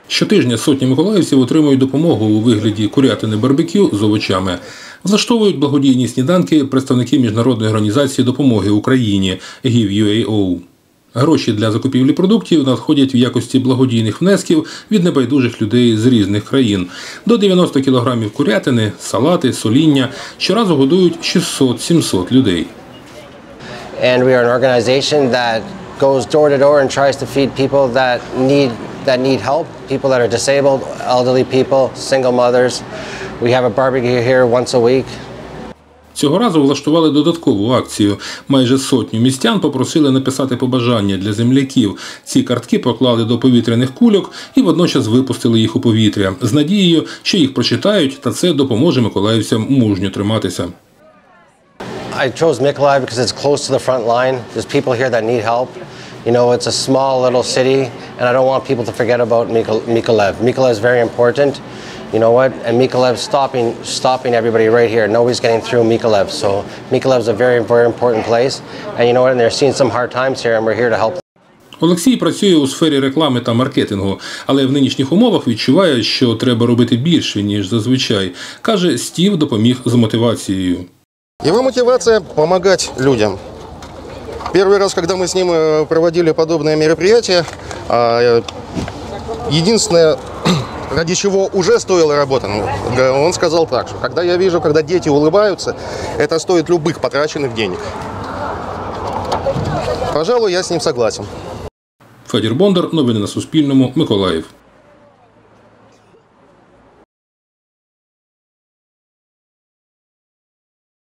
Щотижня сотні миколаївців отримують допомогу у вигляді курятини барбекю з овочами. Влаштовують благодійні сніданки представники міжнародної організації допомоги Україні Give.UA.O. Гроші для закупівлі продуктів надходять в якості благодійних внесків від небайдужих людей з різних країн. До 90 кілограмів курятини, салати, соління щоразу годують 600-700 людей. And we are an organization that goes door to door and tries to feed people that need help, people that are disabled, elderly people, single mothers. We have a barbecue here once a week. Цього разу влаштували додаткову акцію. Майже сотню містян попросили написати побажання для земляків. Ці картки поклали до повітряних кульок і водночас випустили їх у повітря з надією, що їх прочитають, та це допоможе миколаївцям мужньо триматися. I chose Mykolaiv because it's close to the front line. There's people here that need help. You know, it's a small little city, and I don't want people to forget about Mykolaiv. Mykolaiv is very important. You know what? And Mykolaiv stopping everybody right here. Nobody's getting through Mykolaiv. So Mykolaiv is a very, very important place. And you know what? And they're seeing some hard times here, and we're here to help. Олексій працює у сфері реклами та маркетингу, але в нинішніх умовах відчуває, що треба робити більше, ніж зазвичай. Каже, Стів допоміг з мотивацією. Его мотивация – помогать людям. Первый раз, когда мы с ним проводили подобное мероприятие, единственное, ради чего уже стоила работа, он сказал так, что когда я вижу, когда дети улыбаются, это стоит любых потраченных денег. Пожалуй, я с ним согласен. Федір Бондар, новини на Суспільному, Миколаїв.